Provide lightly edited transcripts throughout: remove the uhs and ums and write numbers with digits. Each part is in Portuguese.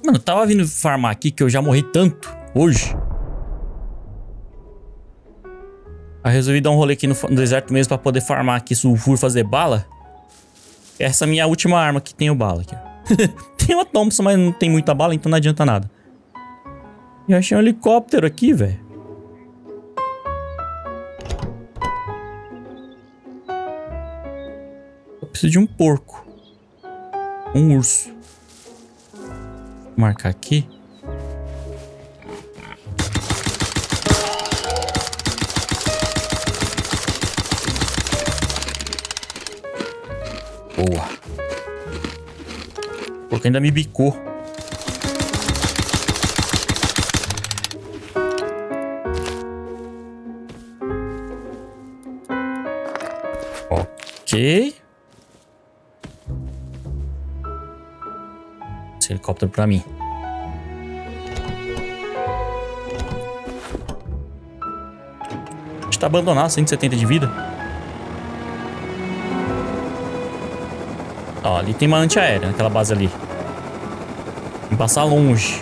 Mano, eu tava vindo farmar aqui que eu já morri tanto hoje. Aí resolvi dar um rolê aqui no deserto mesmo pra poder farmar aqui sulfuro e fazer bala. Essa é a minha última arma que tem o bala aqui, ó. Tem uma Thompson, mas não tem muita bala, então não adianta nada. E eu achei um helicóptero aqui, velho. Eu preciso de um porco. Um urso. Vou marcar aqui. Boa. O porco ainda me bicou. Ok. Esse helicóptero pra mim. Está abandonado, 170 de vida. Ó, ali tem uma antiaérea naquela base ali. Tem que passar longe.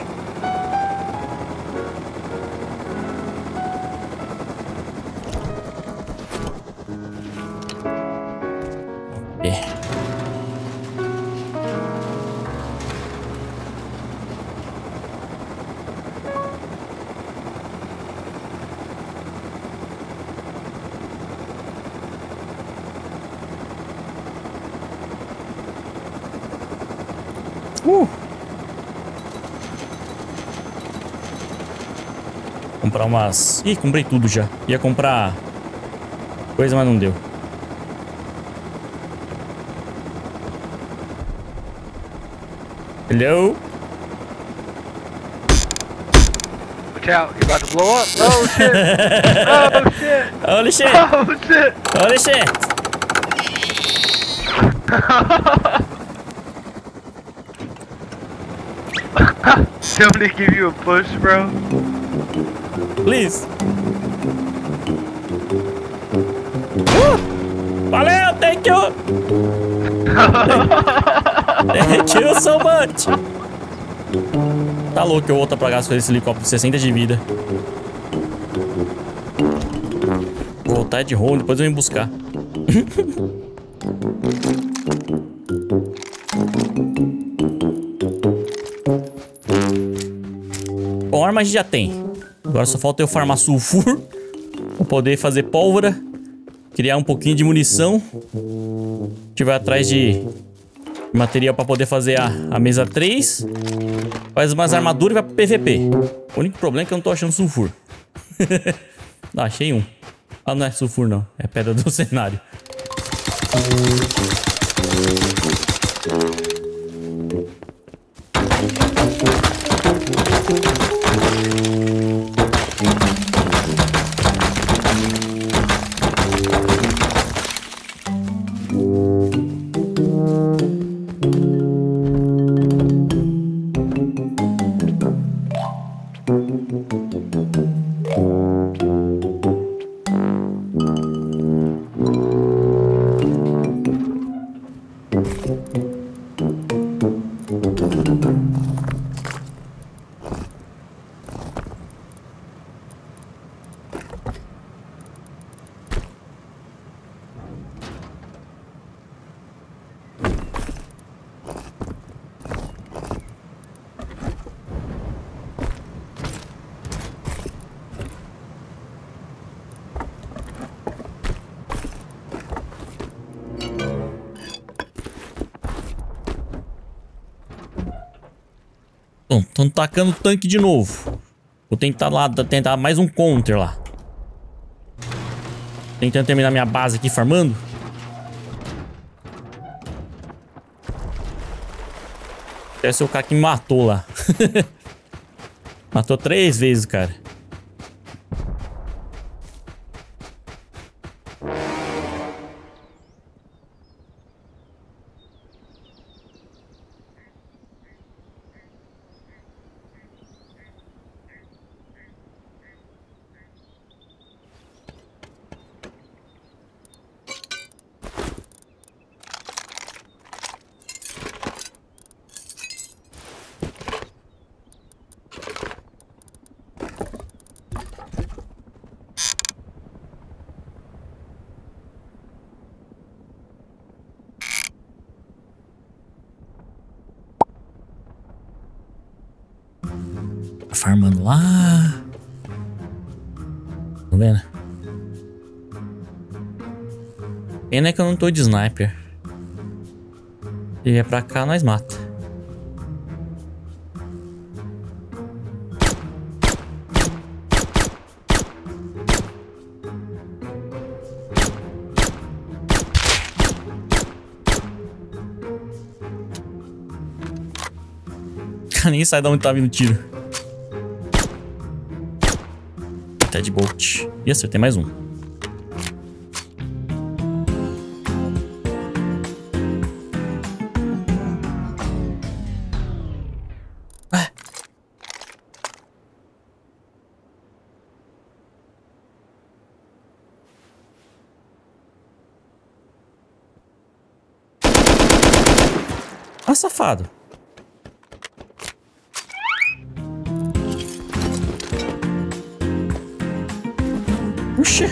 É. Comprar umas... Ih, comprei tudo já. Ia comprar coisa, mas não deu. Hello? Watch out, you're about to blow up. Oh shit! Oh shit! Holy shit! Oh shit! Holy shit! Somebody give you a push, bro? Please! Valeu, thank you! Thank you so much! Tá louco, eu volto pra casa com esse helicóptero de 60 de vida. Vou voltar de home, depois eu venho buscar. Bom, arma a gente já tem. Agora só falta eu farmar sulfuro pra poder fazer pólvora, criar um pouquinho de munição. A gente vai atrás de material pra poder fazer a mesa 3. Faz umas armaduras e vai pro PVP. O único problema é que eu não tô achando sulfuro. Ah, achei um. Ah, não é sulfuro não, é pedra do cenário. Bom, estão tacando o tanque de novo. Vou tentar mais um counter lá. Tentando terminar minha base aqui farmando. Deve ser o cara que me matou lá. Matou 3 vezes, cara. farmando lá. Tá vendo? Pena que eu não tô de sniper. Se vier pra cá, nós mata. Nem sai de onde tá vindo o tiro. Ted Bolt. E acertei mais um. Ah. Ah, safado. Oxê.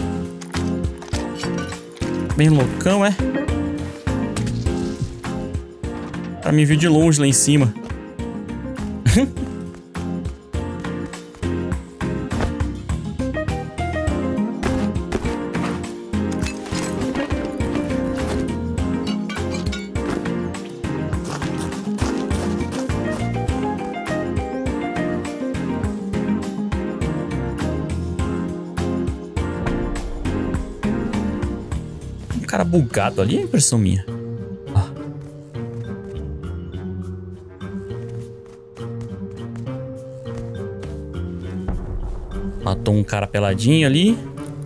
Bem loucão, é? Pra me ver de longe lá em cima. Cara bugado ali, é impressão minha. Ah. Matou um cara peladinho ali.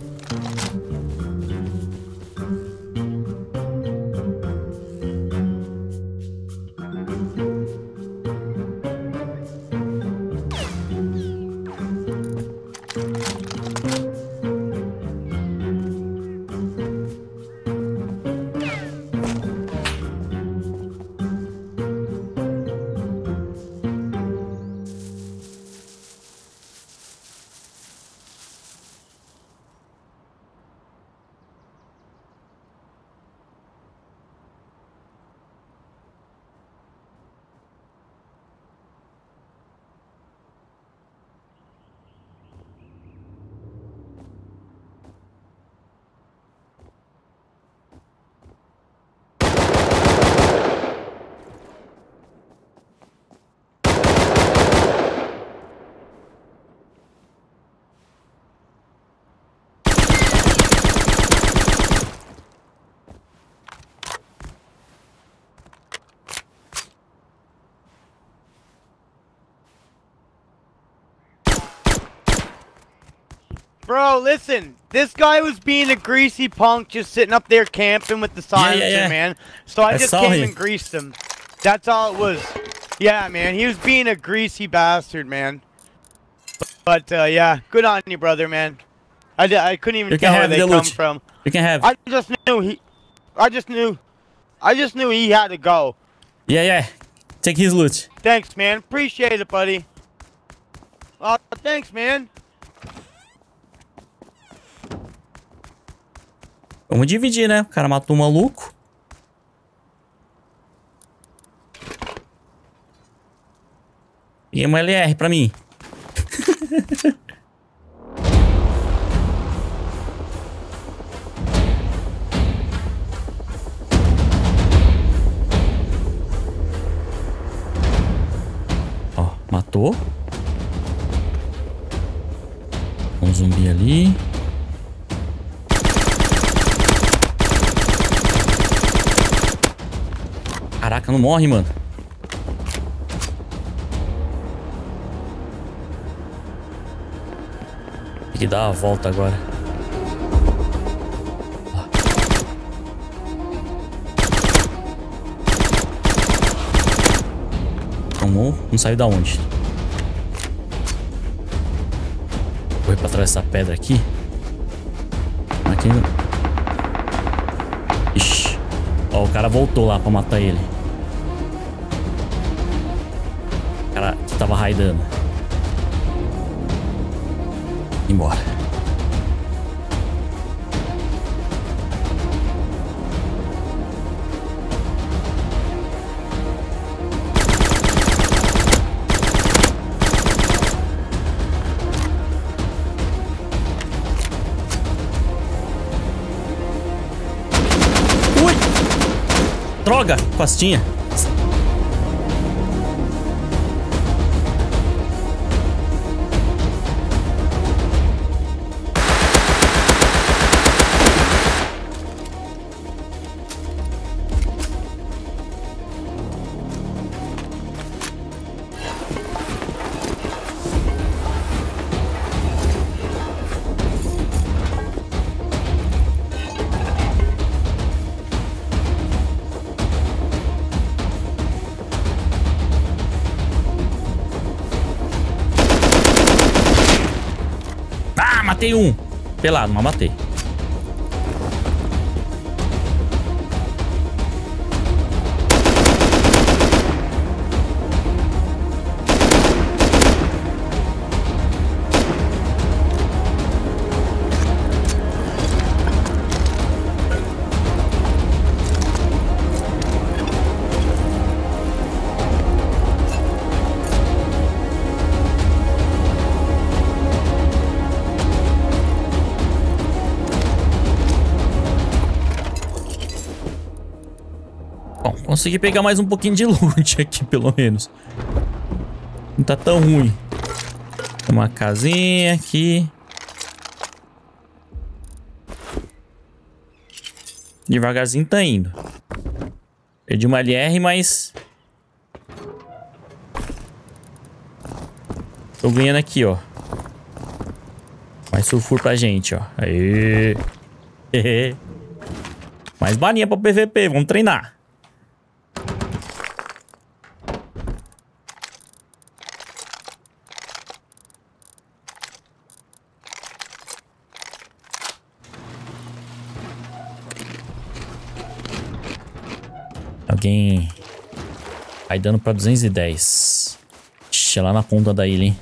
Bro, listen. This guy was being a greasy punk just sitting up there camping with the silencer, man. So I just came and greased him. That's all it was. Yeah, man. He was being a greasy bastard, man. But yeah. Good on you, brother, man. I couldn't even tell where they come from. You can have. I just knew he had to go. Yeah. Take his loot. Thanks, man. Appreciate it, buddy. Oh, thanks, man. Vamos dividir, né? O cara matou um maluco. Peguei uma LR pra mim. Ó, matou. Um zumbi ali. Caraca, não morre, mano. Tem que dar a volta agora. Tomou, não saiu da onde. Vou ir pra trás dessa pedra aqui. Aqui. Ixi. Ó, o cara voltou lá pra matar ele. O cara que tava raidando. Embora. Droga, costinha. Matei um. Pelado, mas matei. Consegui pegar mais um pouquinho de loot aqui, pelo menos. Não tá tão ruim. Uma casinha aqui. Devagarzinho tá indo. Perdi uma LR, mas... tô ganhando aqui, ó. Mais sulfur pra gente, ó. Aê. Mais balinha pra PVP, vamos treinar. Alguém vai dando pra 210. Ixi, é lá na ponta da ilha, hein?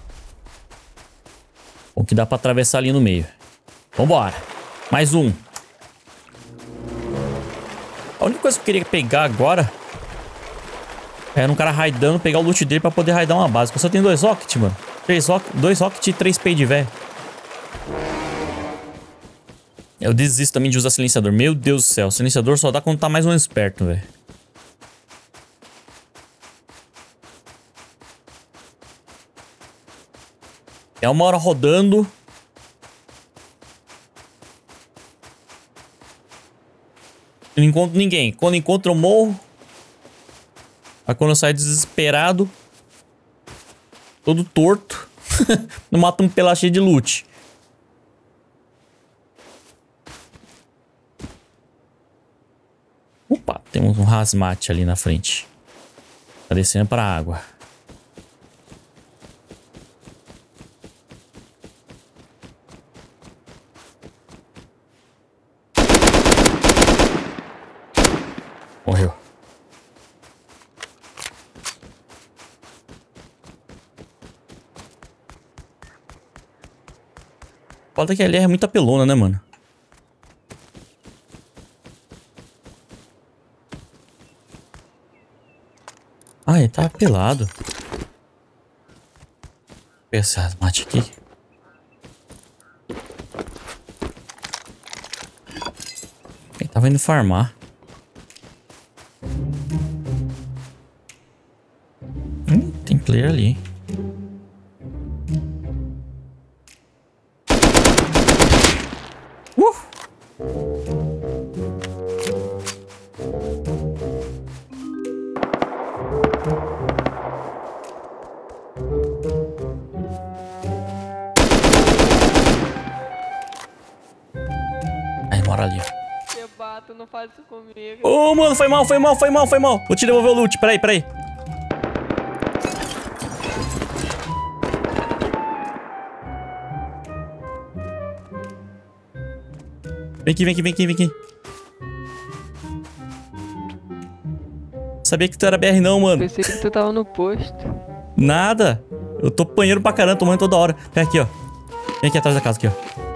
Bom que dá pra atravessar ali no meio. Vambora. Mais um. A única coisa que eu queria pegar agora era um cara raidando, pegar o loot dele pra poder raidar uma base. Eu só tenho 2 rocket, mano. 2 rocket e 3 pay de véio. Eu desisto também de usar silenciador. Meu Deus do céu. Silenciador só dá quando tá mais ou menos perto, velho. É uma hora rodando. Eu não encontro ninguém. Quando encontro eu morro. Aí quando eu saio desesperado, todo torto, não mata um pela cheio de loot. Opa, temos um hazmat ali na frente. Tá descendo pra água. Morreu. Falta que a LR é muito apelona, né, mano? Ah, ele tá pelado. Pesado, mate aqui. Ele tava indo farmar. Tem player ali. Aí, mora ali. Tu não faz isso comigo. Ô, mano, foi mal. Vou te devolver o loot, peraí. Vem aqui. Sabia que tu era BR não, mano. Pensei que tu tava no posto. Nada. Eu tô apanhando pra caramba, tô morrendo toda hora. Vem aqui, ó. Vem aqui atrás da casa, aqui, ó.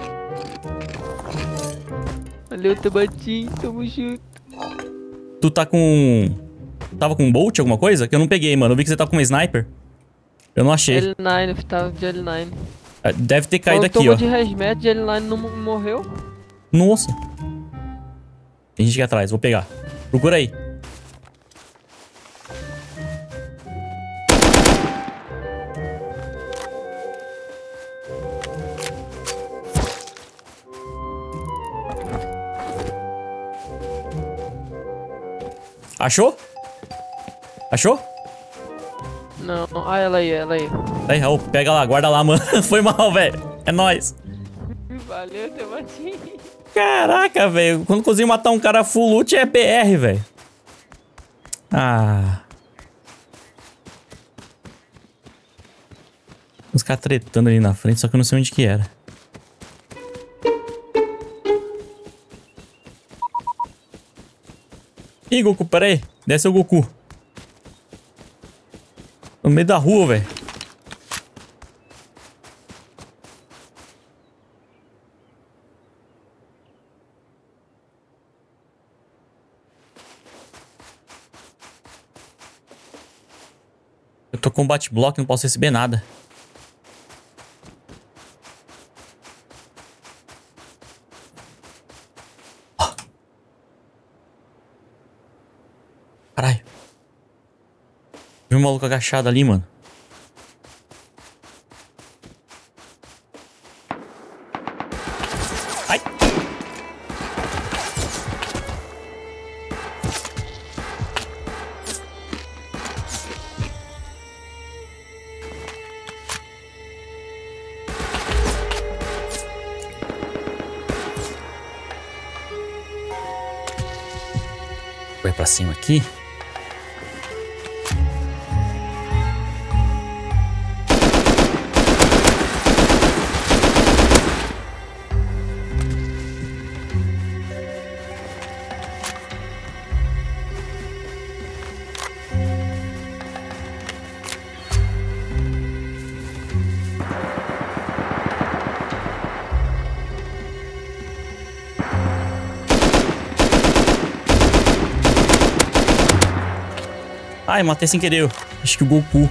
Valeu, Tabatinho, tamo junto. Tu tá com... Tava com bolt, alguma coisa? Que eu não peguei, mano. Eu vi que você tá com uma sniper. Eu não achei. L9, eu tava de L9. Deve ter caído aqui, ó. Tomou de resmet, de L9 não morreu? Nossa. Tem gente aqui atrás, vou pegar. Procura aí. Achou? Achou? Não, ah, ela aí. Aí, Raul, pega lá, guarda lá, mano. Foi mal, velho. É nóis. Valeu, teu batinho. Caraca, velho. Quando consigo matar um cara full loot é BR, velho. Ah. Os caras tretando ali na frente, só que eu não sei onde que era. Ih, Goku, peraí. Desce o Goku. No meio da rua, velho. Eu tô com bate-bloco, não posso receber nada. Caralho. Vi um maluco agachado ali, mano. Ai. Vai pra cima aqui. Ai, matei sem querer. Acho que o Goku.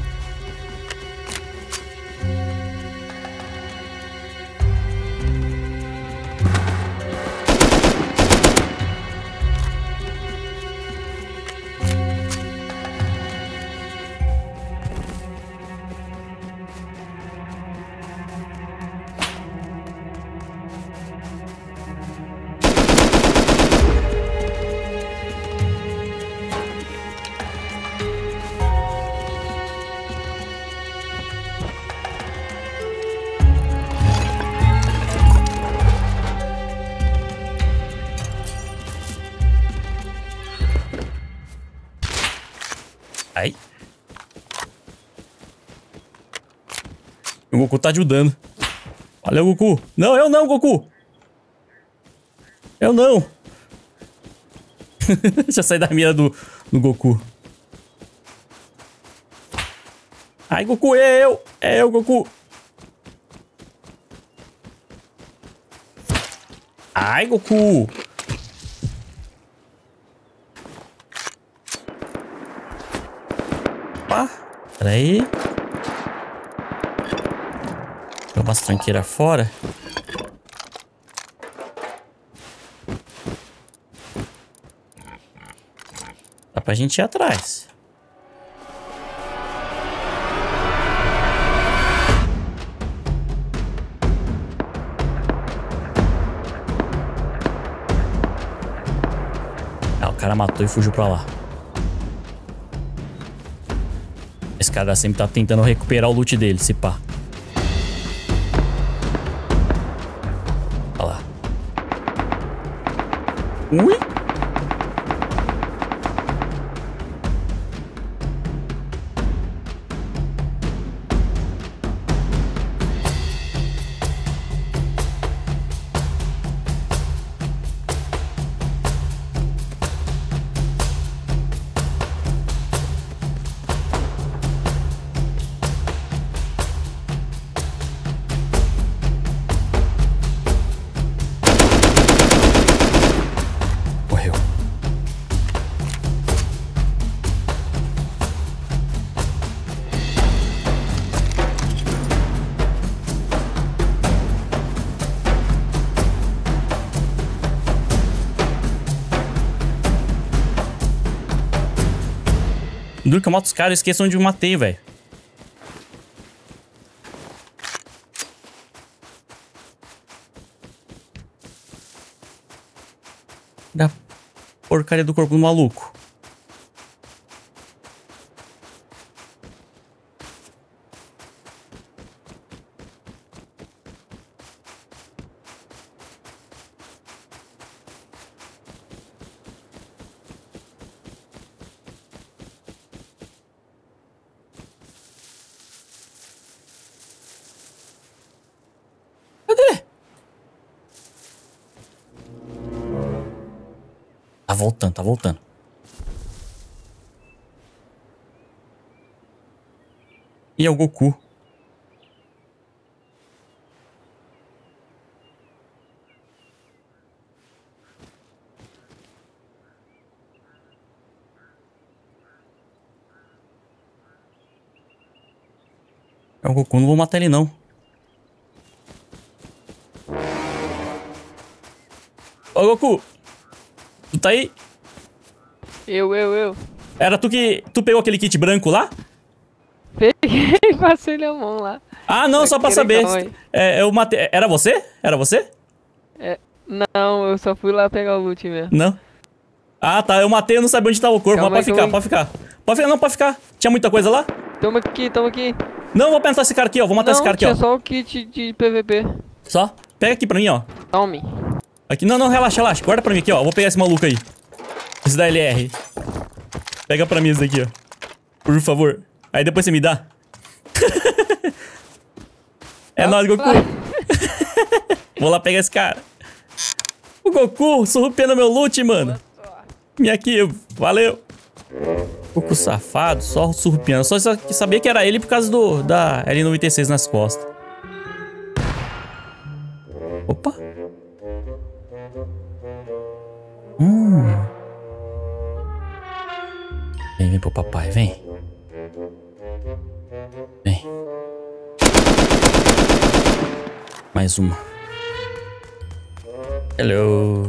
Ai. O Goku tá ajudando. Valeu, Goku. Não, eu não, Goku. Eu não. Deixa eu sair da mira do Goku. Ai, Goku, é eu. É eu, Goku. Ai, Goku. Opa, peraí. Tem umas tranqueiras fora. Dá pra gente ir atrás. Ah, o cara matou e fugiu pra lá. Esse cara sempre tá tentando recuperar o loot dele, se pá. Olha lá. Ui! Morreu. Duro que eu mato os caras, esqueçam onde eu matei, velho. Da porcaria do corpo do maluco. voltando, tá voltando. E é o Goku. É o Goku, não vou matar ele não. Ô Goku! Tu tá aí? Eu. Era tu que... Tu pegou aquele kit branco lá? Peguei e passei a mão lá. Ah, não, só pra saber. Eu matei... Era você? Era você? Não, eu só fui lá pegar o loot mesmo. Não. Ah, tá. Eu matei, eu não sabia onde tava o corpo. Calma, Mas pode ficar, pode ficar. Pode ficar, não, pode ficar. Tinha muita coisa lá? Toma aqui. Não, vou matar esse cara aqui, ó. Vou matar esse cara aqui, ó. Tinha só o kit de PVP. Só? Pega aqui pra mim, ó. Tome. Aqui, não, relaxa. Guarda pra mim aqui, ó. Vou pegar esse maluco aí. Esse da LR. Pega pra mim esse daqui, ó. Por favor. Aí depois você me dá. É nóis, Goku. Vou lá pegar esse cara. O Goku surrupiando meu loot, mano. Me aqui, valeu. Goku safado, só surrupiando. Só sabia que era ele por causa da L96 nas costas. Opa. Vem pro papai, vem. Vem. Mais uma. Hello.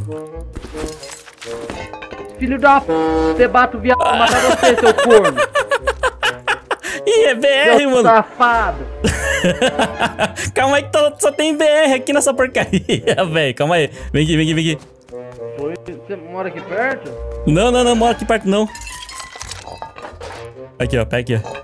Filho da p... Você bate o viado pra matar você, seu corno. Ih, é BR, seu mano. Safado. Calma aí que só tem BR aqui nessa porcaria, velho. Calma aí. Vem aqui. Você mora aqui perto? Não mora aqui perto não. Aqui, ó. Pega aqui, ó.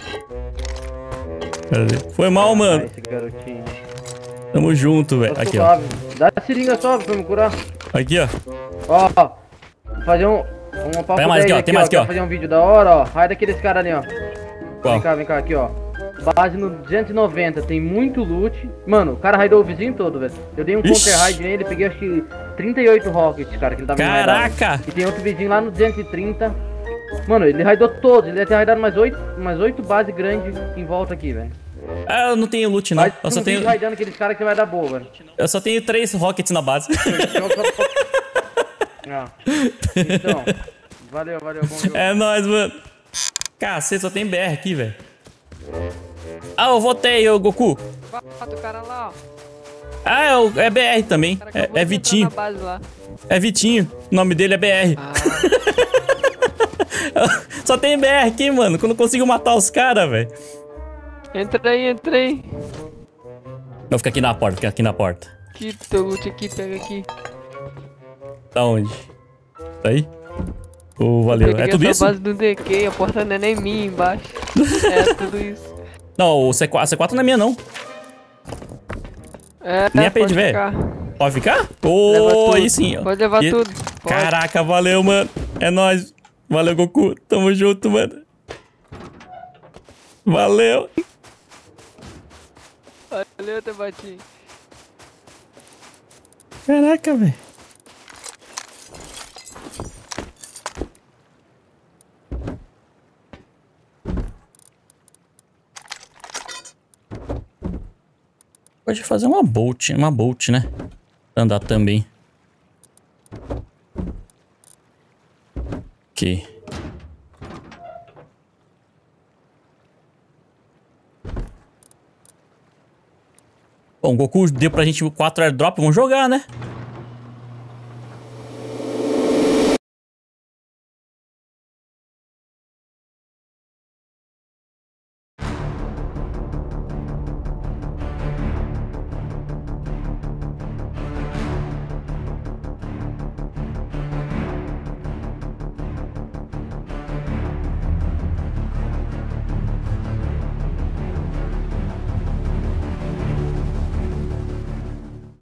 Foi mal, mano. Esse garotinho. Tamo junto, velho. Aqui, ó. Dá a seringa só pra me curar. Aqui, ó. Ó, vou fazer uma papo Tem mais aqui, ó. Tem mais aqui, ó. Fazer um vídeo da hora, ó. Raio daqueles caras ali, ó. Qual? Vem cá, aqui, ó. Base no 290, tem muito loot. Mano, o cara raidou o vizinho todo, velho. Eu dei um counter raid nele, peguei acho que 38 rockets, cara, que ele tava Caraca! E tem outro vizinho lá no 230. Mano, ele raidou todos, ele deve ter raidado mais 8 bases grandes em volta aqui, velho. Ah, eu não tenho loot, não. Eu só tenho... raidando aqueles caras que vai dar boa, velho. Eu só tenho 3 rockets na base. Então, valeu, bom jogo. É nóis, mano. Cacete, só tem BR aqui, velho. Ah, eu votei, ô Goku. Bota o cara lá, ó. Ah, é BR também. É Vitinho. Na base lá. É Vitinho. O nome dele é BR. Só tem BR aqui, mano. Que eu não consigo matar os caras, velho. Entra aí. Não, fica aqui na porta, Aqui, teu loot aqui, pega aqui. Tá onde? Tá aí? Valeu. É tudo isso? Base do DK, a porta não é nem minha embaixo. É tudo isso. Não, a C4 não é minha, não. Nem a pay de ver. Pode ficar? Aí sim, ó. Pode levar tudo. Pode. Caraca, valeu, mano. É nóis. Valeu, Goku. Tamo junto, mano. Valeu. Valeu, Tabatinho. Caraca, velho. Pode fazer uma bolt, né? Andar também. Aqui. Bom, o Goku deu pra gente 4 airdrop, vamos jogar, né?